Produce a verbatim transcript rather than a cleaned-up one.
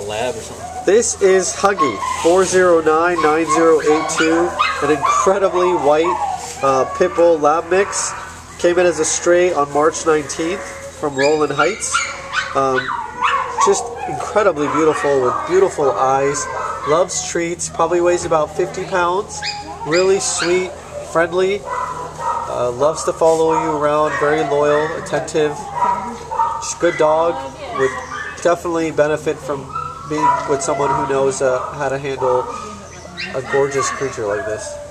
lab or something. This is Huggy A four oh nine nine oh eight two, an incredibly white uh, pit bull lab mix. Came in as a stray on March nineteenth from Rowland Heights. Um, just incredibly beautiful with beautiful eyes. Loves treats, probably weighs about fifty pounds. Really sweet, friendly. Uh, loves to follow you around, very loyal, attentive. Just good dog. Would definitely benefit from being with someone who knows uh, how to handle a gorgeous creature like this.